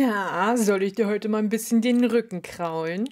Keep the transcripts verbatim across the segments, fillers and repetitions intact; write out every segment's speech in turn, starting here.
Na, soll ich dir heute mal ein bisschen den Rücken kraulen?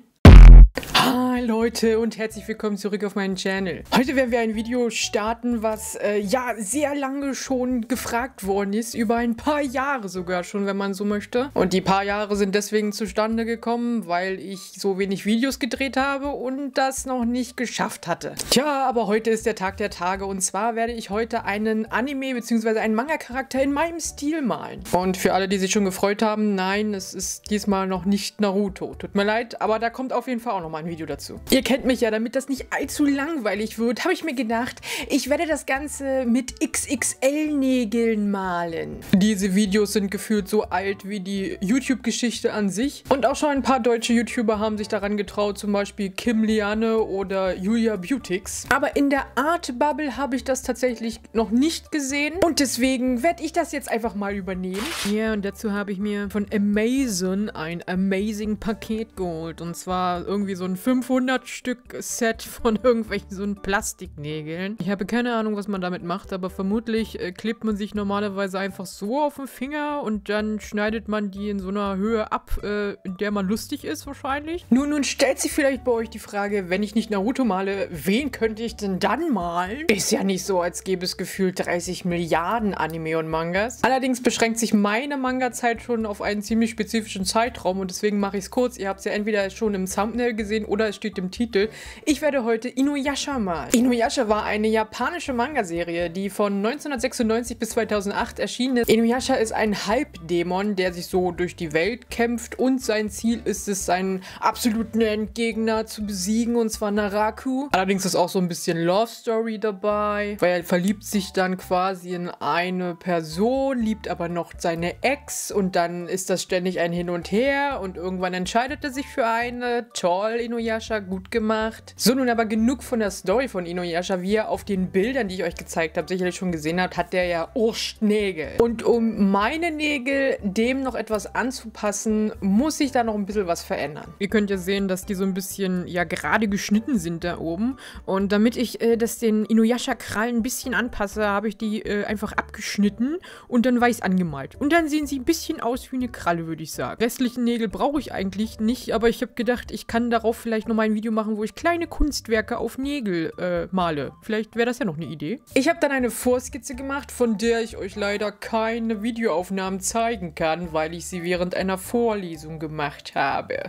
Hi Leute und herzlich willkommen zurück auf meinen Channel. Heute werden wir ein Video starten, was äh, ja sehr lange schon gefragt worden ist, über ein paar Jahre sogar schon, wenn man so möchte. Und die paar Jahre sind deswegen zustande gekommen, weil ich so wenig Videos gedreht habe und das noch nicht geschafft hatte. Tja, aber heute ist der Tag der Tage und zwar werde ich heute einen Anime bzw. einen Manga-Charakter in meinem Stil malen. Und für alle, die sich schon gefreut haben, nein, es ist diesmal noch nicht Naruto. Tut mir leid, aber da kommt auf jeden Fall auch noch mal ein Video dazu. Ihr kennt mich ja, damit das nicht allzu langweilig wird, habe ich mir gedacht, ich werde das Ganze mit X X L-Nägeln malen. Diese Videos sind gefühlt so alt wie die YouTube-Geschichte an sich. Und auch schon ein paar deutsche YouTuber haben sich daran getraut, zum Beispiel Kim Liane oder Julia Beautix. Aber in der Art Bubble habe ich das tatsächlich noch nicht gesehen. Und deswegen werde ich das jetzt einfach mal übernehmen. Ja, und dazu habe ich mir von Amazon ein Amazing Paket geholt. Und zwar irgendwie so ein fünfhundert Stück Set von irgendwelchen so einen Plastiknägeln. Ich habe keine Ahnung, was man damit macht, aber vermutlich äh, klebt man sich normalerweise einfach so auf den Finger und dann schneidet man die in so einer Höhe ab, äh, in der man lustig ist wahrscheinlich. Nun, nun stellt sich vielleicht bei euch die Frage, wenn ich nicht Naruto male, wen könnte ich denn dann malen? Ist ja nicht so, als gäbe es gefühlt dreißig Milliarden Anime und Mangas. Allerdings beschränkt sich meine Manga-Zeit schon auf einen ziemlich spezifischen Zeitraum und deswegen mache ich es kurz. Ihr habt es ja entweder schon im Thumbnail gesehen oder es steht im Titel. Ich werde heute Inuyasha malen. Inuyasha war eine japanische Manga-Serie, die von neunzehnhundertsechsundneunzig bis zweitausendacht erschienen ist. Inuyasha ist ein Halbdämon, der sich so durch die Welt kämpft und sein Ziel ist es, seinen absoluten Endgegner zu besiegen, und zwar Naraku. Allerdings ist auch so ein bisschen Love Story dabei, weil er verliebt sich dann quasi in eine Person, liebt aber noch seine Ex und dann ist das ständig ein Hin und Her und irgendwann entscheidet er sich für eine. Toll, Inuyasha, gut gemacht. So, nun aber genug von der Story von Inuyasha. Wie ihr auf den Bildern, die ich euch gezeigt habe, sicherlich schon gesehen habt, hat der ja Urstnägel. Und um meine Nägel dem noch etwas anzupassen, muss ich da noch ein bisschen was verändern. Ihr könnt ja sehen, dass die so ein bisschen, ja, gerade geschnitten sind da oben. Und damit ich äh, das den Inuyasha-Krallen ein bisschen anpasse, habe ich die äh, einfach abgeschnitten und dann weiß angemalt. Und dann sehen sie ein bisschen aus wie eine Kralle, würde ich sagen. Restlichen Nägel brauche ich eigentlich nicht, aber ich habe gedacht, ich kann darauf vielleicht nochmal ein Video machen, wo ich kleine Kunstwerke auf Nägel äh, male. Vielleicht wäre das ja noch eine Idee. Ich habe dann eine Vorskizze gemacht, von der ich euch leider keine Videoaufnahmen zeigen kann, weil ich sie während einer Vorlesung gemacht habe.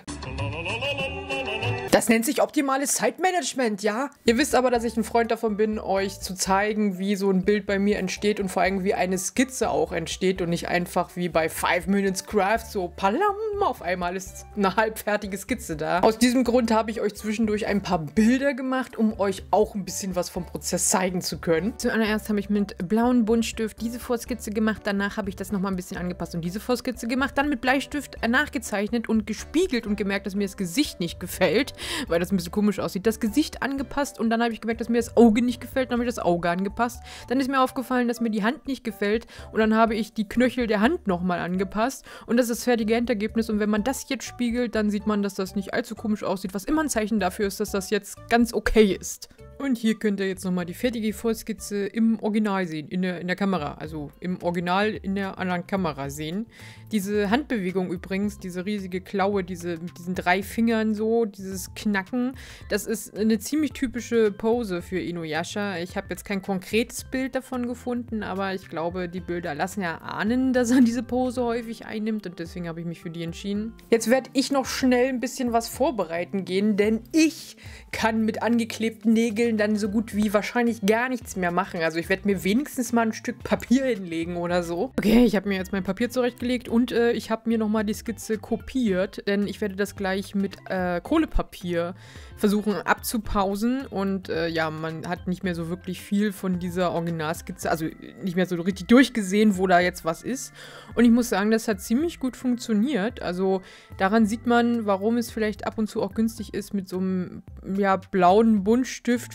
Das nennt sich optimales Zeitmanagement, ja? Ihr wisst aber, dass ich ein Freund davon bin, euch zu zeigen, wie so ein Bild bei mir entsteht und vor allem, wie eine Skizze auch entsteht und nicht einfach wie bei five minutes craft so palam, auf einmal ist eine halbfertige Skizze da. Aus diesem Grund habe ich euch zwischendurch ein paar Bilder gemacht, um euch auch ein bisschen was vom Prozess zeigen zu können. Zuallererst habe ich mit blauem Buntstift diese Vorskizze gemacht, danach habe ich das nochmal ein bisschen angepasst und diese Vorskizze gemacht, dann mit Bleistift nachgezeichnet und gespiegelt und gemerkt, dass mir das Gesicht nicht gefällt, weil das ein bisschen komisch aussieht. Das Gesicht angepasst und dann habe ich gemerkt, dass mir das Auge nicht gefällt, dann habe ich das Auge angepasst. Dann ist mir aufgefallen, dass mir die Hand nicht gefällt und dann habe ich die Knöchel der Hand nochmal angepasst und das ist das fertige Endergebnis und wenn man das jetzt spiegelt, dann sieht man, dass das nicht allzu komisch aussieht, was immer ein Zeichen dafür ist, dass das jetzt ganz okay ist. Und hier könnt ihr jetzt nochmal die fertige Vorskizze im Original sehen, in der, in der Kamera, also im Original in der anderen Kamera sehen. Diese Handbewegung übrigens, diese riesige Klaue, diese, mit diesen drei Fingern so, dieses Knacken, das ist eine ziemlich typische Pose für Inuyasha. Ich habe jetzt kein konkretes Bild davon gefunden, aber ich glaube, die Bilder lassen ja ahnen, dass er diese Pose häufig einnimmt und deswegen habe ich mich für die entschieden. Jetzt werde ich noch schnell ein bisschen was vorbereiten gehen, denn ich kann mit angeklebten Nägeln dann so gut wie wahrscheinlich gar nichts mehr machen. Also ich werde mir wenigstens mal ein Stück Papier hinlegen oder so. Okay, ich habe mir jetzt mein Papier zurechtgelegt und äh, ich habe mir nochmal die Skizze kopiert, denn ich werde das gleich mit äh, Kohlepapier versuchen abzupausen und äh, ja, man hat nicht mehr so wirklich viel von dieser Originalskizze, also nicht mehr so richtig durchgesehen, wo da jetzt was ist. Und ich muss sagen, das hat ziemlich gut funktioniert. Also daran sieht man, warum es vielleicht ab und zu auch günstig ist, mit so einem ja, blauen Buntstift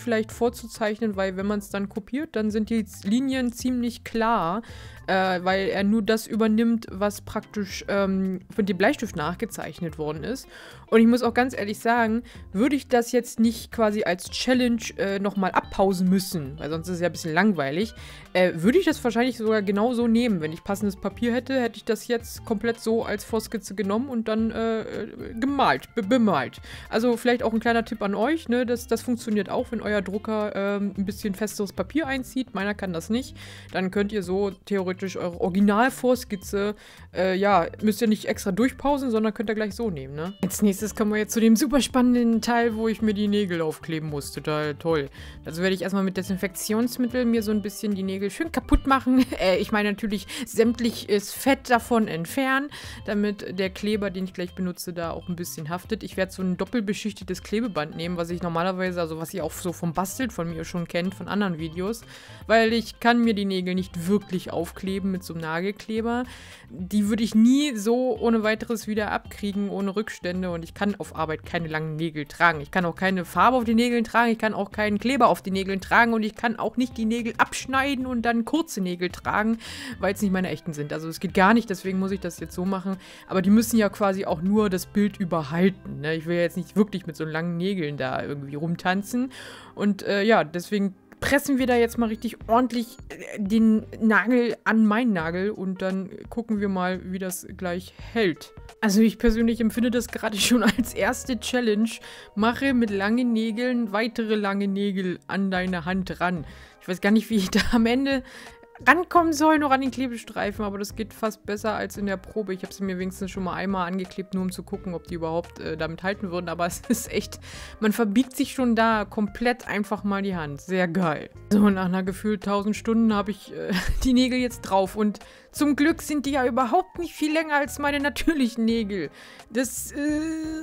vielleicht vorzuzeichnen, weil wenn man es dann kopiert, dann sind die Linien ziemlich klar, äh, weil er nur das übernimmt, was praktisch ähm, von dem Bleistift nachgezeichnet worden ist. Und ich muss auch ganz ehrlich sagen, würde ich das jetzt nicht quasi als Challenge äh, nochmal abpausen müssen, weil sonst ist es ja ein bisschen langweilig, äh, würde ich das wahrscheinlich sogar genauso nehmen. Wenn ich passendes Papier hätte, hätte ich das jetzt komplett so als Vorskizze genommen und dann äh, gemalt, be bemalt. Also vielleicht auch ein kleiner Tipp an euch, ne? Das, das funktioniert auch, wenn euer Drucker ähm, ein bisschen festeres Papier einzieht. Meiner kann das nicht. Dann könnt ihr so theoretisch eure Original-Vorskizze, äh, ja, müsst ihr nicht extra durchpausen, sondern könnt ihr gleich so nehmen, ne? Als nächstes kommen wir jetzt zu dem super spannenden Teil, wo ich mir die Nägel aufkleben muss. Total toll. Also werde ich erstmal mit Desinfektionsmittel mir so ein bisschen die Nägel schön kaputt machen. Äh, ich meine natürlich sämtliches Fett davon entfernen, damit der Kleber, den ich gleich benutze, da auch ein bisschen haftet. Ich werde so ein doppelbeschichtetes Klebeband nehmen, was ich normalerweise, also was ihr auch so vom Basteln von mir schon kennt, von anderen Videos, weil ich kann mir die Nägel nicht wirklich aufkleben mit so einem Nagelkleber. Die würde ich nie so ohne weiteres wieder abkriegen, ohne Rückstände, und ich kann auf Arbeit keine langen Nägel tragen. Ich kann auch keine Farbe auf die Nägeln tragen, ich kann auch keinen Kleber auf die Nägeln tragen und ich kann auch nicht die Nägel abschneiden und dann kurze Nägel tragen, weil es nicht meine echten sind. Also es geht gar nicht, deswegen muss ich das jetzt so machen. Aber die müssen ja quasi auch nur das Bild überhalten, ne? Ich will ja jetzt nicht wirklich mit so langen Nägeln da irgendwie rumtanzen. Und äh, ja, deswegen pressen wir da jetzt mal richtig ordentlich den Nagel an meinen Nagel und dann gucken wir mal, wie das gleich hält. Also ich persönlich empfinde das gerade schon als erste Challenge. Mache mit langen Nägeln weitere lange Nägel an deine Hand ran. Ich weiß gar nicht, wie ich da am Ende rankommen soll, noch an den Klebestreifen, aber das geht fast besser als in der Probe. Ich habe sie mir wenigstens schon mal einmal angeklebt, nur um zu gucken, ob die überhaupt äh, damit halten würden, aber es ist echt, man verbiegt sich schon da komplett einfach mal die Hand. Sehr geil. So, nach einer gefühlt tausend Stunden habe ich äh, die Nägel jetzt drauf und zum Glück sind die ja überhaupt nicht viel länger als meine natürlichen Nägel. Das, äh,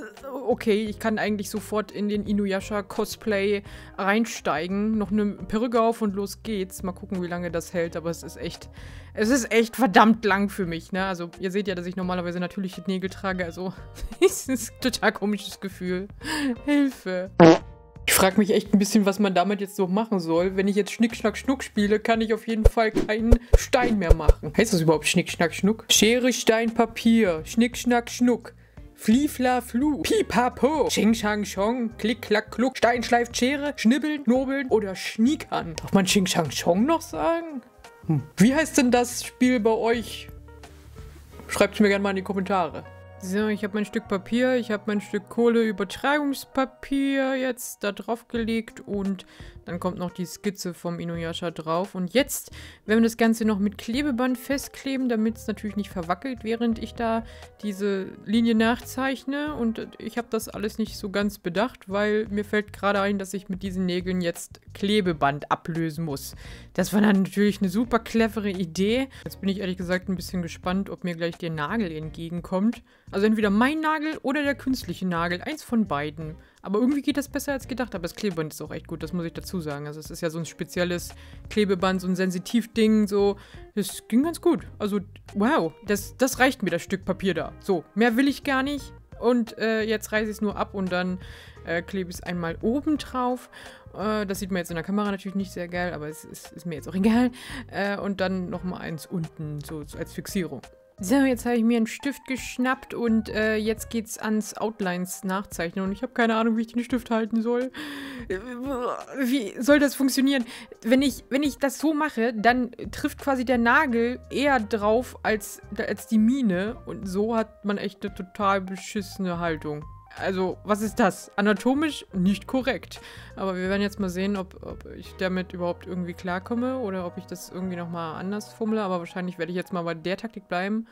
okay, ich kann eigentlich sofort in den Inuyasha-Cosplay reinsteigen. Noch eine Perücke auf und los geht's. Mal gucken, wie lange das hält, aber es ist echt, es ist echt verdammt lang für mich, ne? Also, ihr seht ja, dass ich normalerweise natürliche Nägel trage, also, es ist ein total komisches Gefühl. Hilfe. Ich frage mich echt ein bisschen, was man damit jetzt so machen soll. Wenn ich jetzt Schnick, Schnack, Schnuck spiele, kann ich auf jeden Fall keinen Stein mehr machen. Heißt das überhaupt Schnick, Schnack, Schnuck? Schere, Stein, Papier. Schnick, Schnack, Schnuck. Fliefla, Flu. Pipapo. Ching, Chang, Chong. Klick, Klack, Kluck. Stein schleift Schere. Schnibbeln, Nobeln oder Schniekern. Darf man Ching, Chang, Chong noch sagen? Hm. Wie heißt denn das Spiel bei euch? Schreibt es mir gerne mal in die Kommentare. So, ich habe mein Stück Papier, ich habe mein Stück Kohleübertragungspapier jetzt da drauf gelegt und dann kommt noch die Skizze vom Inuyasha drauf. Und jetzt werden wir das Ganze noch mit Klebeband festkleben, damit es natürlich nicht verwackelt, während ich da diese Linie nachzeichne. Und ich habe das alles nicht so ganz bedacht, weil mir fällt gerade ein, dass ich mit diesen Nägeln jetzt Klebeband ablösen muss. Das war dann natürlich eine super clevere Idee. Jetzt bin ich ehrlich gesagt ein bisschen gespannt, ob mir gleich der Nagel entgegenkommt. Also entweder mein Nagel oder der künstliche Nagel. Eins von beiden. Aber irgendwie geht das besser als gedacht. Aber das Klebeband ist auch echt gut, das muss ich dazu sagen. Also es ist ja so ein spezielles Klebeband, so ein Sensitivding, so. Das ging ganz gut. Also, wow, das, das reicht mir, das Stück Papier da. So, mehr will ich gar nicht. Und äh, jetzt reiße ich es nur ab und dann äh, klebe ich es einmal oben drauf. Äh, das sieht man jetzt in der Kamera natürlich nicht sehr geil, aber es ist, ist mir jetzt auch egal. Äh, und dann nochmal eins unten, so, so als Fixierung. So, jetzt habe ich mir einen Stift geschnappt und äh, jetzt geht's ans Outlines nachzeichnen und ich habe keine Ahnung, wie ich den Stift halten soll. Wie soll das funktionieren? Wenn ich, wenn ich das so mache, dann trifft quasi der Nagel eher drauf als, als die Mine und so hat man echt eine total beschissene Haltung. Also, was ist das? Anatomisch nicht korrekt. Aber wir werden jetzt mal sehen, ob, ob ich damit überhaupt irgendwie klarkomme oder ob ich das irgendwie nochmal anders fummle. Aber wahrscheinlich werde ich jetzt mal bei der Taktik bleiben.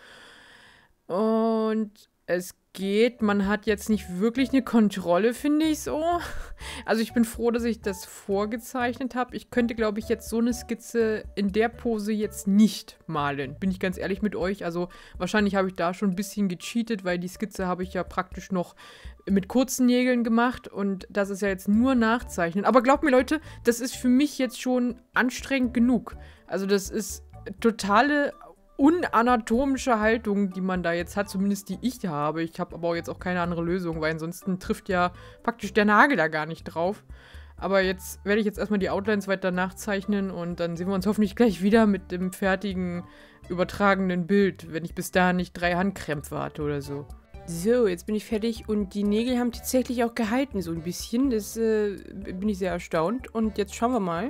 Und es geht. Man hat jetzt nicht wirklich eine Kontrolle, finde ich so. Also ich bin froh, dass ich das vorgezeichnet habe. Ich könnte, glaube ich, jetzt so eine Skizze in der Pose jetzt nicht malen. Bin ich ganz ehrlich mit euch. Also wahrscheinlich habe ich da schon ein bisschen gecheatet, weil die Skizze habe ich ja praktisch noch mit kurzen Nägeln gemacht. Und das ist ja jetzt nur Nachzeichnen. Aber glaubt mir, Leute, das ist für mich jetzt schon anstrengend genug. Also das ist totale unanatomische Haltung, die man da jetzt hat, zumindest die ich habe. Ich habe aber auch jetzt auch keine andere Lösung, weil ansonsten trifft ja praktisch der Nagel da gar nicht drauf. Aber jetzt werde ich jetzt erstmal die Outlines weiter nachzeichnen und dann sehen wir uns hoffentlich gleich wieder mit dem fertigen, übertragenen Bild, wenn ich bis dahin nicht drei Handkrämpfe hatte oder so. So, jetzt bin ich fertig und die Nägel haben tatsächlich auch gehalten, so ein bisschen. Das äh, bin ich sehr erstaunt. Und jetzt schauen wir mal.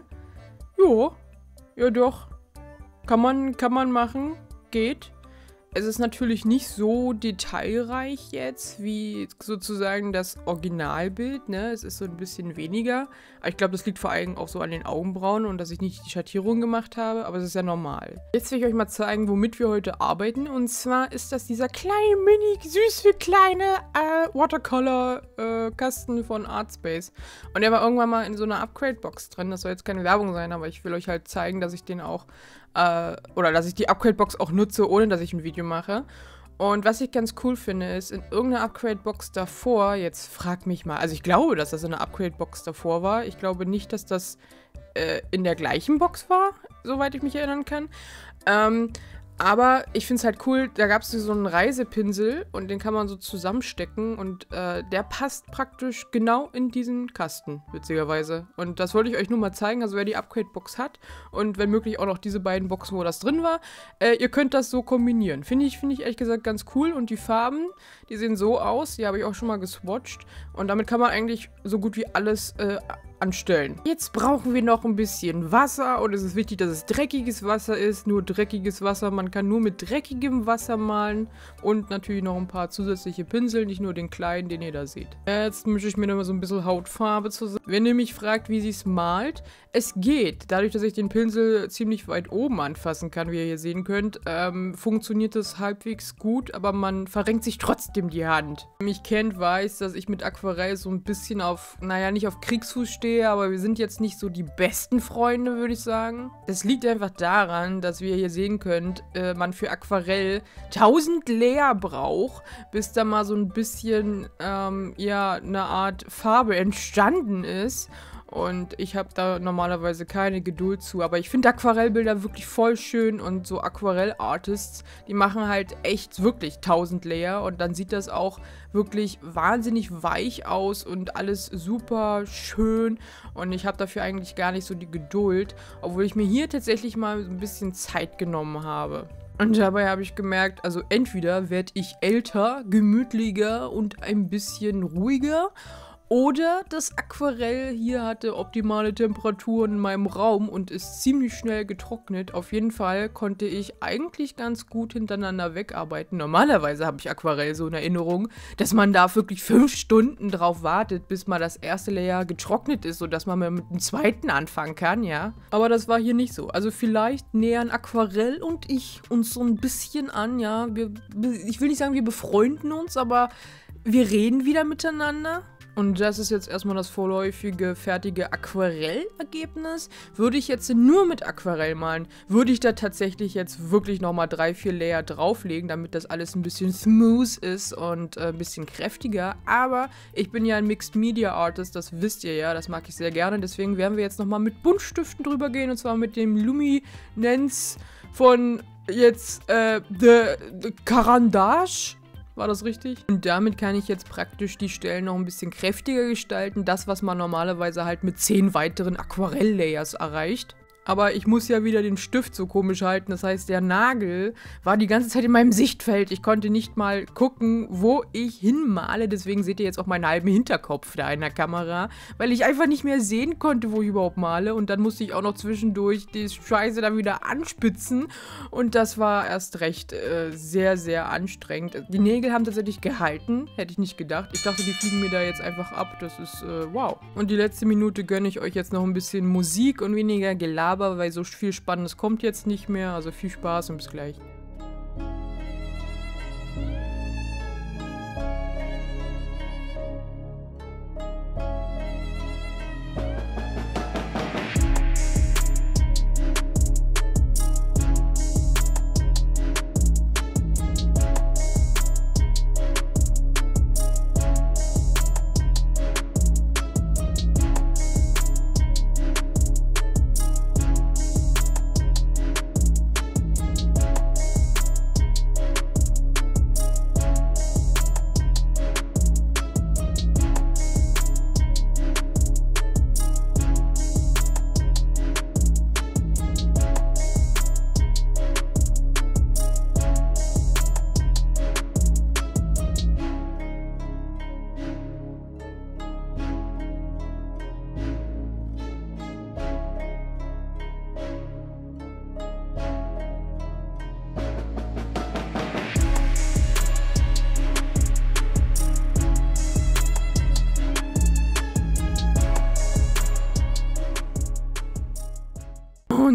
Jo, ja doch. Kann man, kann man machen. Geht. Es ist natürlich nicht so detailreich jetzt, wie sozusagen das Originalbild, ne? Es ist so ein bisschen weniger. Aber ich glaube, das liegt vor allem auch so an den Augenbrauen und dass ich nicht die Schattierung gemacht habe, aber es ist ja normal. Jetzt will ich euch mal zeigen, womit wir heute arbeiten. Und zwar ist das dieser kleine, mini, süße, kleine äh, Watercolor-Kasten äh, von Artspace. Und der war irgendwann mal in so einer Upgrade-Box drin. Das soll jetzt keine Werbung sein, aber ich will euch halt zeigen, dass ich den auch äh, oder dass ich die Upgrade-Box auch nutze, ohne dass ich ein Video mache. Und was ich ganz cool finde, ist, in irgendeiner Upgrade-Box davor, jetzt frag mich mal, also ich glaube, dass das in einer Upgrade-Box davor war. Ich glaube nicht, dass das äh, in der gleichen Box war, soweit ich mich erinnern kann. Ähm, aber ich finde es halt cool, da gab es so einen Reisepinsel und den kann man so zusammenstecken und äh, der passt praktisch genau in diesen Kasten, witzigerweise. Und das wollte ich euch nur mal zeigen, also wer die Upgrade-Box hat und wenn möglich auch noch diese beiden Boxen, wo das drin war, äh, ihr könnt das so kombinieren. Finde ich, finde ich ehrlich gesagt ganz cool und die Farben, die sehen so aus, die habe ich auch schon mal geswatcht und damit kann man eigentlich so gut wie alles äh, anstellen. Jetzt brauchen wir noch ein bisschen Wasser und es ist wichtig, dass es dreckiges Wasser ist, nur dreckiges Wasser, man kann nur mit dreckigem Wasser malen und natürlich noch ein paar zusätzliche Pinsel, nicht nur den kleinen, den ihr da seht. Jetzt mische ich mir noch mal so ein bisschen Hautfarbe zusammen. Wenn ihr mich fragt, wie sie es malt, es geht. Dadurch, dass ich den Pinsel ziemlich weit oben anfassen kann, wie ihr hier sehen könnt, ähm, funktioniert es halbwegs gut, aber man verrenkt sich trotzdem die Hand. Wer mich kennt, weiß, dass ich mit Aquarell so ein bisschen auf, naja, nicht auf Kriegsfuß stehe, aber wir sind jetzt nicht so die besten Freunde, würde ich sagen. Das liegt einfach daran, dass wie ihr hier sehen könnt, äh, man für Aquarell tausend Layer braucht, bis da mal so ein bisschen, ähm, ja, eine Art Farbe entstanden ist. Und ich habe da normalerweise keine Geduld zu. Aber ich finde Aquarellbilder wirklich voll schön. Und so Aquarell-Artists, die machen halt echt wirklich tausend Layer. Und dann sieht das auch wirklich wahnsinnig weich aus und alles super schön. Und ich habe dafür eigentlich gar nicht so die Geduld. Obwohl ich mir hier tatsächlich mal ein bisschen Zeit genommen habe. Und dabei habe ich gemerkt, also entweder werde ich älter, gemütlicher und ein bisschen ruhiger. Oder das Aquarell hier hatte optimale Temperaturen in meinem Raum und ist ziemlich schnell getrocknet. Auf jeden Fall konnte ich eigentlich ganz gut hintereinander wegarbeiten. Normalerweise habe ich Aquarell so in Erinnerung, dass man da wirklich fünf Stunden drauf wartet, bis mal das erste Layer getrocknet ist, sodass man mal mit dem zweiten anfangen kann, ja. Aber das war hier nicht so. Also vielleicht nähern Aquarell und ich uns so ein bisschen an, ja. Wir, ich will nicht sagen, wir befreunden uns, aber wir reden wieder miteinander. Und das ist jetzt erstmal das vorläufige, fertige Aquarellergebnis. Würde ich jetzt nur mit Aquarell malen, würde ich da tatsächlich jetzt wirklich nochmal drei, vier Layer drauflegen, damit das alles ein bisschen smooth ist und äh, ein bisschen kräftiger. Aber ich bin ja ein Mixed Media Artist, das wisst ihr ja, das mag ich sehr gerne. Deswegen werden wir jetzt nochmal mit Buntstiften drüber gehen, und zwar mit dem Luminance von jetzt äh, The, The Caran-d'Ache. War das richtig? Und damit kann ich jetzt praktisch die Stellen noch ein bisschen kräftiger gestalten. Das, was man normalerweise halt mit zehn weiteren Aquarell-Layers erreicht. Aber ich muss ja wieder den Stift so komisch halten. Das heißt, der Nagel war die ganze Zeit in meinem Sichtfeld. Ich konnte nicht mal gucken, wo ich hinmale. Deswegen seht ihr jetzt auch meinen halben Hinterkopf da in der Kamera. Weil ich einfach nicht mehr sehen konnte, wo ich überhaupt male. Und dann musste ich auch noch zwischendurch die Scheiße dann wieder anspitzen. Und das war erst recht äh, sehr, sehr anstrengend. Die Nägel haben tatsächlich gehalten. Hätte ich nicht gedacht. Ich dachte, die fliegen mir da jetzt einfach ab. Das ist, äh, wow. Und die letzte Minute gönne ich euch jetzt noch ein bisschen Musik und weniger Gelaber. Aber weil so viel Spannendes kommt jetzt nicht mehr. Also viel Spaß und bis gleich.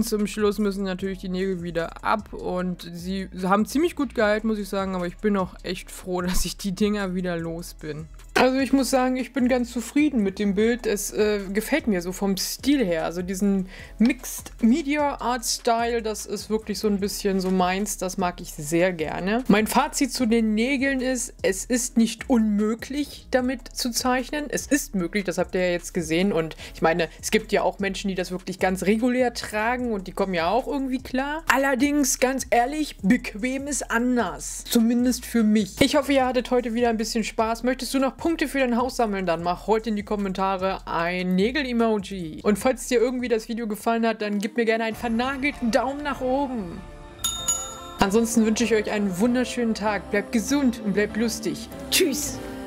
zum Schluss müssen natürlich die Nägel wieder ab und sie haben ziemlich gut gehalten, muss ich sagen, aber ich bin auch echt froh, dass ich die Dinger wieder los bin. Also ich muss sagen, ich bin ganz zufrieden mit dem Bild. Es äh, gefällt mir so vom Stil her. Also diesen Mixed Media Art Style, das ist wirklich so ein bisschen so meins. Das mag ich sehr gerne. Mein Fazit zu den Nägeln ist, es ist nicht unmöglich, damit zu zeichnen. Es ist möglich, das habt ihr ja jetzt gesehen. Und ich meine, es gibt ja auch Menschen, die das wirklich ganz regulär tragen und die kommen ja auch irgendwie klar. Allerdings, ganz ehrlich, bequem ist anders. Zumindest für mich. Ich hoffe, ihr hattet heute wieder ein bisschen Spaß. Möchtest du noch Punkte für dein Haus sammeln, dann mach heute in die Kommentare ein Nägel-Emoji. Und falls dir irgendwie das Video gefallen hat, dann gib mir gerne einen vernagelten Daumen nach oben. Ansonsten wünsche ich euch einen wunderschönen Tag. Bleibt gesund und bleibt lustig. Tschüss!